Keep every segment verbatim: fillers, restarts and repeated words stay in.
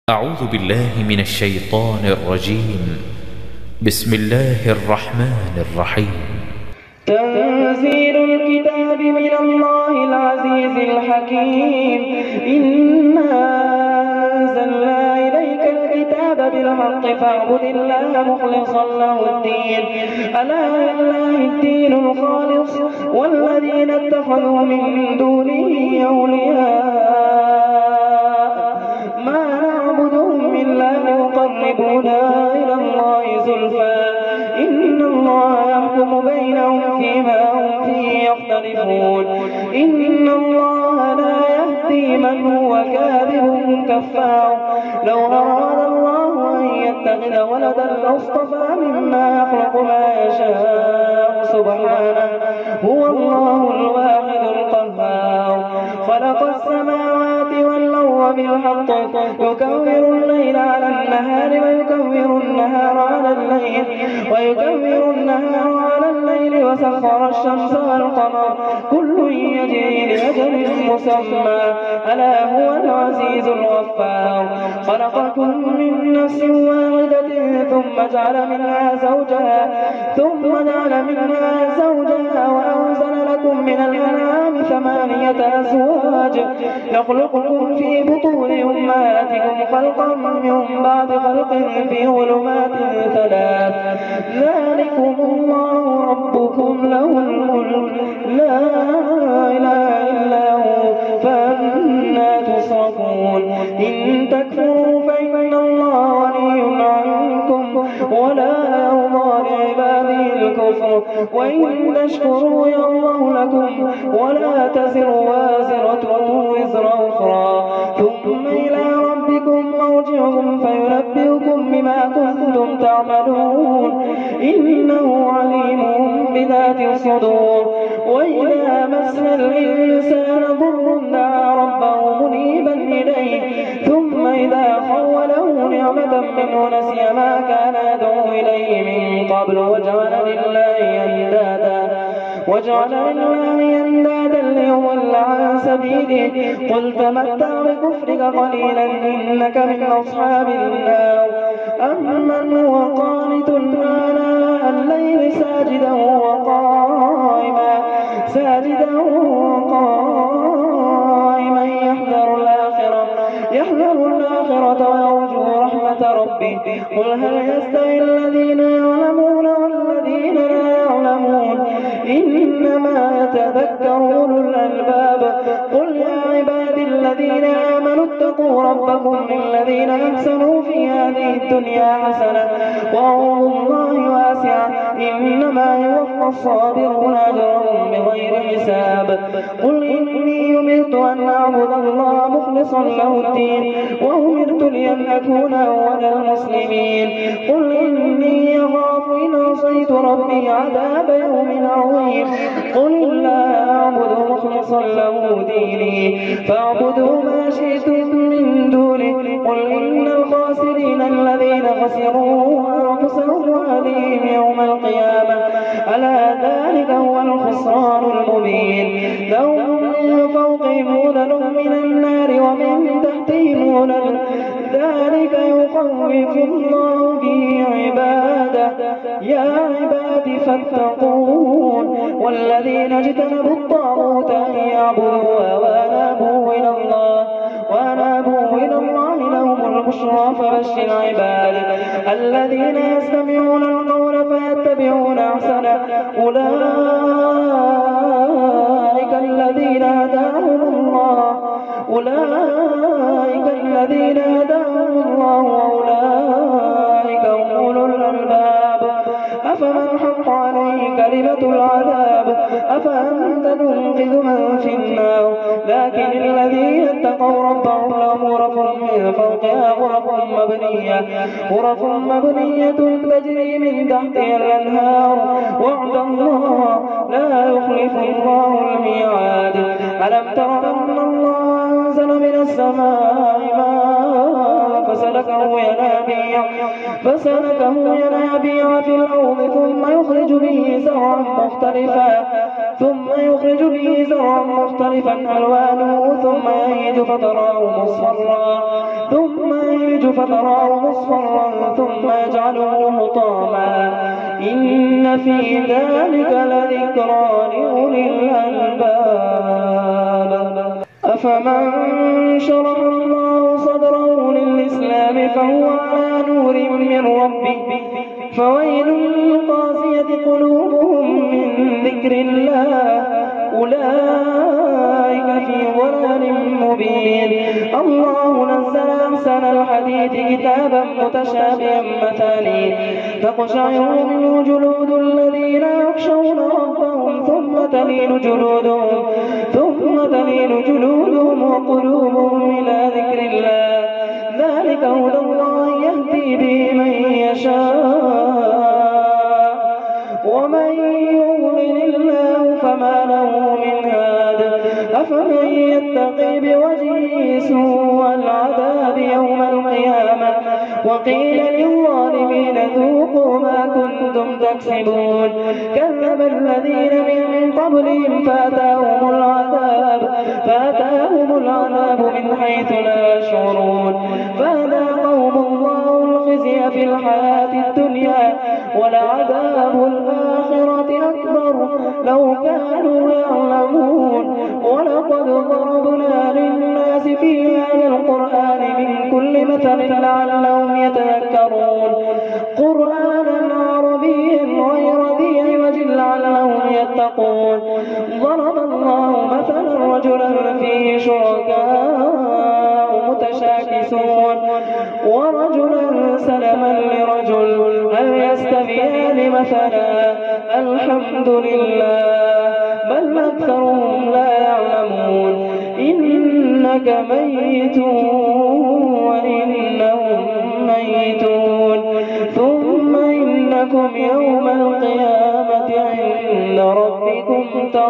أعوذ بالله من الشيطان الرجيم. بسم الله الرحمن الرحيم. تنزيل الكتاب من الله العزيز الحكيم. إنا أنزلنا إليك الكتاب بالحق فاعبد الله مخلصا له الدين. ألا لله الدين الخالص والذين اتخذوا من دونه أولياء ما نعبدهم إلا ليقربونا إلى الله زلفى إن الله يحكم بينهم فيما هم فيه يختلفون. إن الله لا يهدي من هو كاذب كفار. لو أراد الله أن يتخذ ولدا لاصطفى مما يخلق ما يشاء سبحانه هو الله الواحد القهار. خلق السماوات والأرض بالحق يكور الليل على النهار ويكور النهار على الليل ويكور النهار على الليل وسخر الشمس والقمر كل يجري لأجل مسمى ألا هو العزيز الغفار. خلقكم من نفس واحدة ثم جعل منها زوجها ثم جعل منها زوجها وأنزل لكم من الأنعام ثمانية أزواج يخلقكم في بطون أمهاتكم خلقا من بعد خلق في ظلمات ثلاث. ذلكم الله ربكم له الملك لا إله إلا هو فأنى تصرفون. إن تكفروا فإن الله غني عنكم ولا يرضى لعباده الكفر وإن تشكروا يرضه لكم ولا تزر وازرة وزر أخرى ثم إلى ربكم مرجعكم فينبئكم بما كنتم تعملون إنه عليم بذات الصدور. وإذا مس الإنسان ضر دعا ربه منيبا إليه ثم إذا خوله نعمة منه نسي ما كان يدعو إليه من قبل وجعل لله أندادا وجعل لله أندادا ليضل عن سبيله. قل تمتع بكفرك قليلا إنك من أصحاب النار. أمن هو قانت آناء الليل ساجدا وقائما ساجدا وقائما يحذر الآخرة يحذر الآخرة ويرجو رحمة ربه. قل هل يستوي الذين يعلمون والذين لا يعلمون إنما يتذكر أولو الألباب. قل يا عبادي الذين آمنوا اتقوا ربكم للذين أحسنوا في هذه الدنيا حسنة وأرض الله واسعة إنما يوفى الصابرون أجرهم بغير حساب. قل إني أمرت أن أعبد الله مخلصا له الدين وأمرت لأن أكون أول المسلمين. قل إني أخاف إن عصيت ربي عذاب يوم عظيم. قل الله أعبد مخلصا له ديني فاعبدوا ما شئتم من دونه. قل إن الخاسرين الذين خسروا أنفسهم وأهليهم يوم القيامة ألا ذلك هو الخسران المبين. لهم من فوقهم ظلل من النار ومن تحتهم ظلل ذلك يخوف الله به عباده يا عباد فاتقون. والذين اجتنبوا الطاغوت أن يعبدوها وأنابوا إلى الله وأنابوا إلى الله لهم البشرى فبشر عباد الذين يستمعون القول فيتبعون أحسنه أولئك الذين هداهم الله أولئك الذين هداهم الله وأولئك هم أولو الألباب. أفمن حق عليه كلمة العذاب أفأنت تنقذ من في النار. لكن الذين اتقوا ربهم لهم غرف من فوقها غرف مبنية غرف مبنية تجري من تحتها الأنهار وعد الله لا يخلف الله الميعاد. ألم تر أن الله أنزل من السماء ماء فسلكه ينابيع فسلكه ينابيع في الأرض ثم يخرج به زرعا مختلفا ثم يخرج به زرعا مختلفا ألوانه ثم يهيج فتراه مصفرا ثم يهيج يخرج فتراه مصفرا ثم يجعله حطاما إن في ذلك لذكرى لأولي الألباب أفمن شرح الله صدره للإسلام فهو على نور من ربه فويل للقاسية قلوبهم من ذكر الله أولئك في ضلال مبين الله نزل أحسن الحديث كتابا متشابها مثاني تقشعر منه جلود الذين يخشون ربهم ثم تلين جلودهم ثم تلين جلودهم وقلوبهم إلى ذكر الله ذلك هدى الله يهدي به من يشاء ومن يؤمن الله فما له من هاد أفمن يتقي بوجهه سوء العذاب يوم القيامة وقيل للظالمين ذوقوا ما كنتم تكسبون كذب الذين من قبلهم فأتاهم العذاب فأتاهم العذاب من حيث لا يشعرون فأذاقهم الله الخزي في الحياة الدنيا ولعذاب الآخرة أكبر لو كانوا يعلمون ولقد ضربنا للناس في هذا القرآن من كل مثل لعلهم يتذكرون قرآنا عربيا غير ذي عوج لعلهم يتقون ضرب الله مثلا رجلا فيه شركاء متشاكسون ورجلا سلما لرجل هل يستويان مثلا الحمد لله بل أكثرهم لا يعلمون إنك ميت وإنهم ميتون ثم إنكم يوم القيامة عند ربكم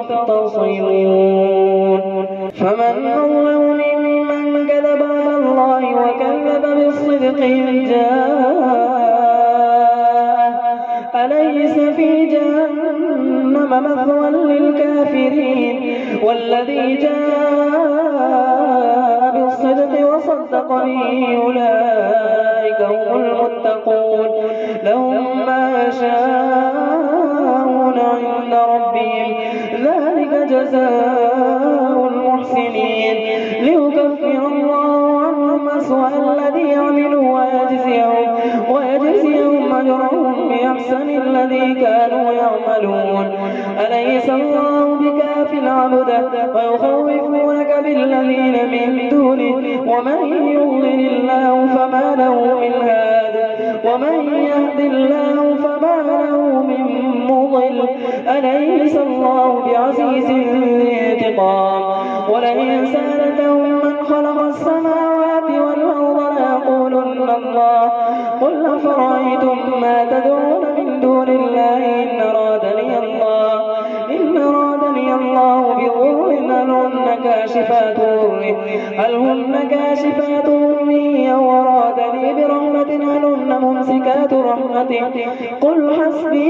تختصمون فمن أظلم ممن كذب على الله وكذب بالصدق إذ جاء أليس في جهنم مثوى للكافرين والذي جاء بالصدق وصدق به أولئك هم المتقون لهم ما يشاءون عند ربهم ذلك جزاء المحسنين ليكفر الله عنهم أسوأ الذي عملوا ويجزيهم ويجزيهم أجرهم بأحسن الذي كانوا يعملون أليس الله بكاف عبده ويخوفونك بالذين من دونه ومن يضلل الله فما له من هاد ومن يهد الله فما له من مضل أليس الله بعزيز ذي انتقام ولئن سألتهم من خلق السماوات والأرض ليقولن الله قل أفرأيتم ما تدعون من دون الله إن أرادني الله إن أرادني الله بضر هل هن كاشفات ضره هل هن كاشفات ضره أو أرادني برحمة هل هن ممسكات رحمته قل حسبي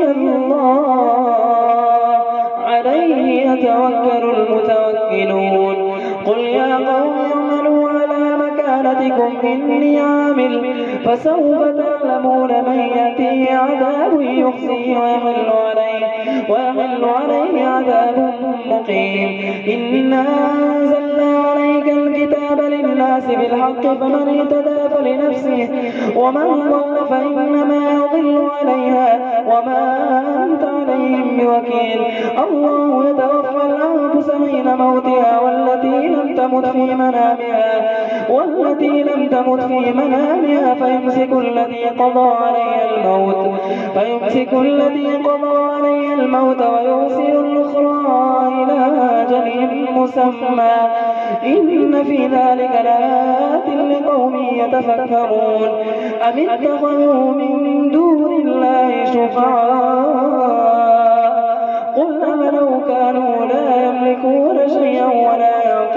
الله عليه يتوكل المتوكلون قل يا قوم اعملوا على مكانتكم إني عامل فسوف تعلمون من يأتيه عذاب يخزيه ويحل عليه ويحل عليه عذاب مقيم إنا أنزلنا عليك الكتاب للناس بالحق فمن اهتدى فلنفسه ومن ضل فإنما يضل عليها وما أنت عليهم بوكيل الله يتوفى الأنفس حين موتها والتي لم تمت في منامها والتي لم تمت في منامها فيمسك الذي قضى عليها الموت فيمسك الذي قضى عليها الموت ويرسل الأخرى إلى أجل مسمى إن في ذلك لآيات لقوم يتفكرون أم اتخذوا من دون الله شفعاء قل أولو كانوا لا يملكون شيئا ولا يعقلون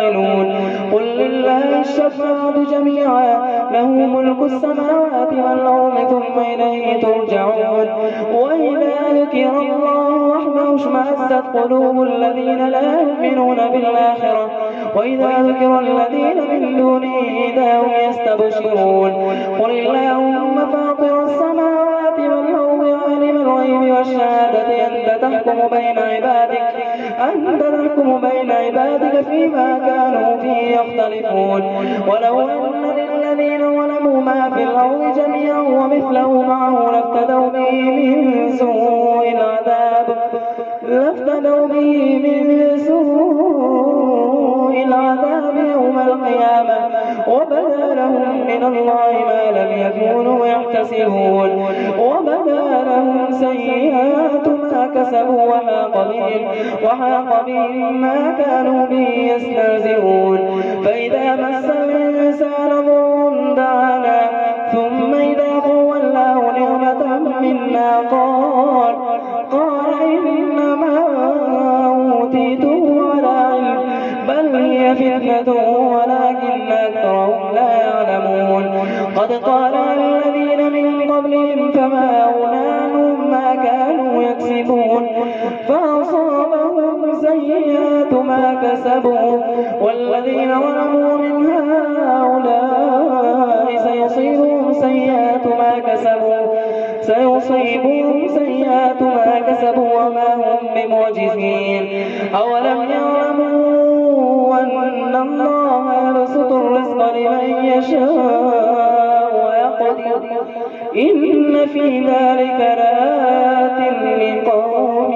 يعقلون قل لله الشفاعة جميعا له ملك السماوات والأرض ثم إليه ترجعون وإذا ذكر الله وحده اشمأزت قلوب الذين لا يؤمنون بالآخرة وإذا ذكر الذين من دونه إذا هم يستبشرون قل اللهم فاطر السماوات والأرض عالم الغيب والشهادة أنت تحكم بين عبادك أنت تحكم بين عبادك فيما كانوا فيه يختلفون ولو أن للذين ظلموا ما في الأرض جميعا ومثله معه لافتدوا به من سوء العذاب لافتدوا به من سوء العذاب يوم القيامة وبدا لهم من الله ما لم يكونوا يحتسبون وبدا لهم سيئات ما كسبوا وحاق بهم وحاق بهم ما كانوا به يستهزئون فإذا مس الإنسان ضر دعانا ثم إذا خولناه نعمة منا قال قال إنما أوتيته على علم بل هي فتنة ولكن أكثرهم لا يعلمون قد قال الذين من قبلهم فما أغنى عنهم ما كانوا يكسبون فأصابهم سيئات ما كسبوا والذين ظلموا من هؤلاء سيصيبهم سيئات ما كسبوا سيصيبهم سيئات ما كسبوا وما هم بمعجزين أولم يعلموا أن الله يبسط الرزق لمن يشاء ويقدر إن في ذلك لآيات لقوم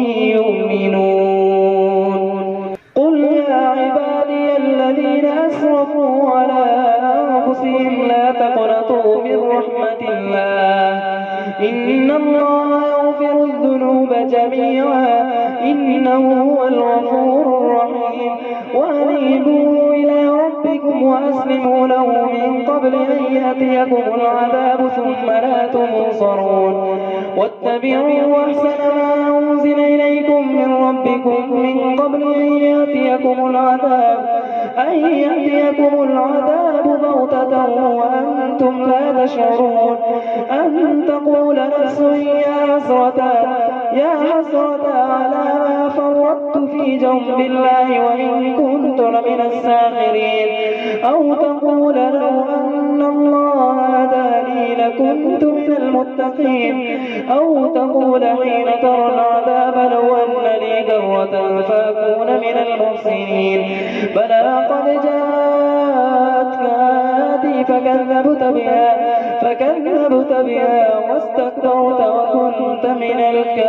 يؤمنون قل يا عبادي الذين أسرفوا على أنفسهم لا تقنطوا من رحمة الله إن الله يغفر الذنوب جميعا إنه هو الغفور الرحيم وأنيبوا إلى ربكم وأسلموا له من قبل أن يأتيكم العذاب ثم لا تنصرون واتبعوا أحسن ما أنزل إليكم من ربكم من قبل أن يأتيكم العذاب أن يأتيكم العذاب بغتة وأنتم لا تشعرون أن تقول نفس يا حسرة يا حسرة على ما فرطت في جنب الله وإن كنت لمن الساخرين أو تقول لو أن الله هداني لكنت من المتقين أو تقول حين ترى العذاب لو أن لي كرة فأكون من المحسنين بلى قد جاءتك آياتي فكذبت بها فكذبت بها واستكبرت وكنت من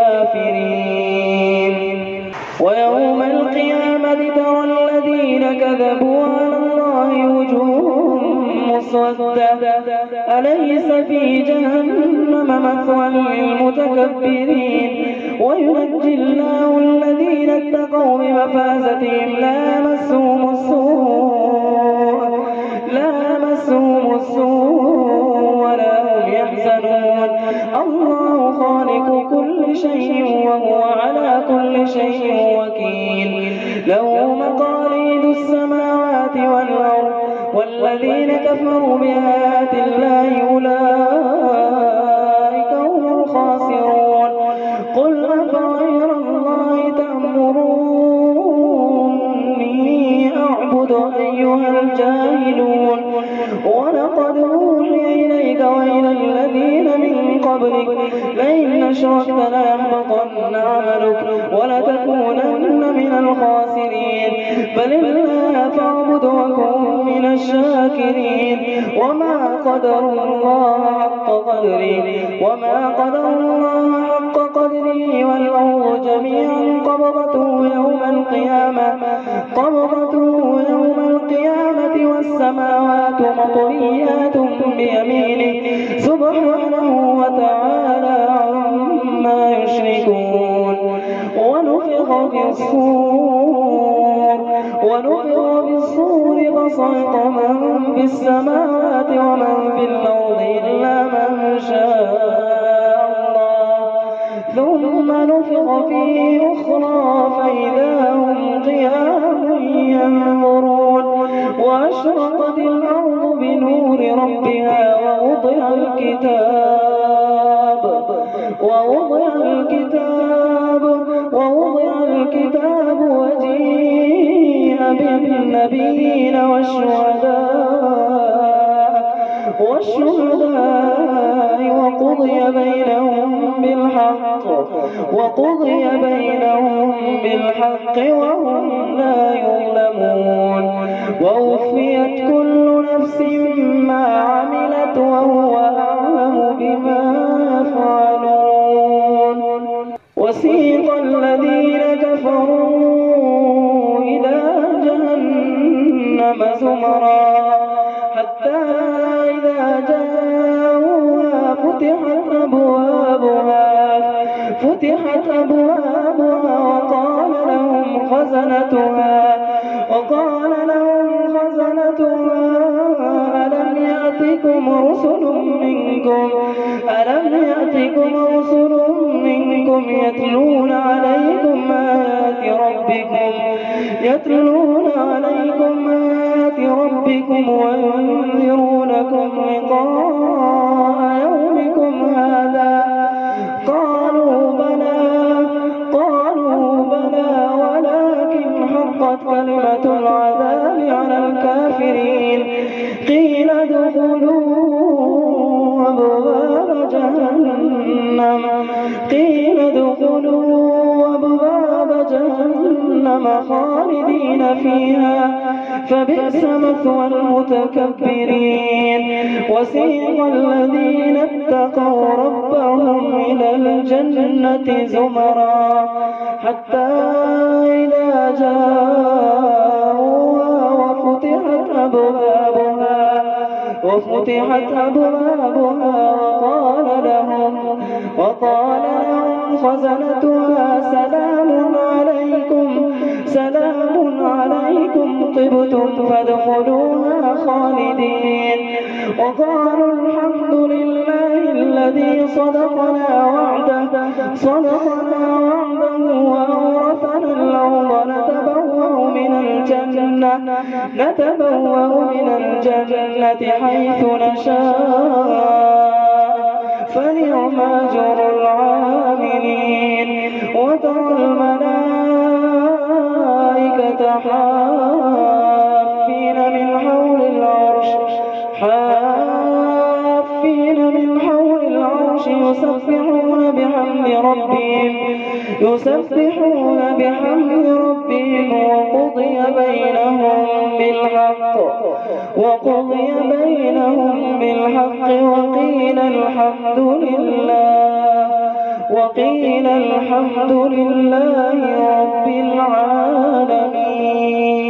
الكافرين ويوم القيامة ترى الذين كذبوا على الله وجوههم مسودة أليس في جهنم مثوى للمتكبرين وينجي الله الذين اتقوا بمفازتهم لا يمسهم السوء لا يمسهم السوء ولا هم يحزنون الله خالق كل شيء وهو على كل شيء وكيل له مقاليد السماوات والأرض والذين كفروا بآيات الله أولئك هم الخاسرون قل أفغير الله تأمروني أعبد أيها الجاهلون ولقد أوحي إليك وإلى الذين من قبلك لئن أشركت ليحبطن عملك ولتكونن من الخاسرين بل الله فاعبد وكن من الشاكرين وما قدروا الله حق قدره وما قدروا الله حق قدره والأرض جميعا قبضته يوم القيامة قبضته يوم القيامة والسماوات مطويات بيمينه سبحانه وتعالى عما يشركون ونفخ في الصور ونفخ في الصور فصعق من في السماوات ومن في الأرض إلا من شاء الله ثم نفخ فيه أخرى فإذا هم قيام ينظرون وأشرقت الأرض بنور ربها ووضع الكتاب ووضع الكتاب ووضع الكتاب وجيء بالنبيين والشهداء والشهداء وقضي بينهم بالحق وقضي بينهم بالحق وهم لا يظلمون ووفيت كل نفس ما عملت وهو أعلم بما يفعلون وسيق الذين كفروا إلى جهنم زمرا حتى إذا جاءوها فتحت أبوابها فتحت أبوابها وقال لهم خزنتها وقال لهم خزنتها ألم يأتكم رسل منكم ألم يأتكم رسل منكم يتلون عليكم آيات ربكم يتلون عليكم آيات ربكم وينذرونكم لقاء يومكم هذا قالوا بلى قالوا بلى ولكن حقت كلمة العذاب على الكافرين قيل ادخلوا أبواب جهنم قيل ادخلوا أبواب جهنم خالدين فيها فبئس مثوى المتكبرين وسيق الذين اتقوا ربهم إلى الجنة زمرا حتى إذا جاءوها وفتحت أبوابها وفتحت أبوابها وقال لهم وقال لهم خزنتها سلام عليكم سلام عليكم طبتم فادخلوها خالدين وقالوا الحمد لله الذي صدقنا وعده صدقنا وعده وأورثنا الأرض نتبوأ من الجنة نتبوأ من الجنة حيث نشاء فنعم أجر العاملين وترى الملائكة حافين من حول العرش حافين من حول العرش يسبحون بحمد ربهم يسبحون بحمد ربهم وقضي بينهم بالحق وقضي بينهم بالحق وقيل الحمد لله وقيل الحمد لله رب العالمين.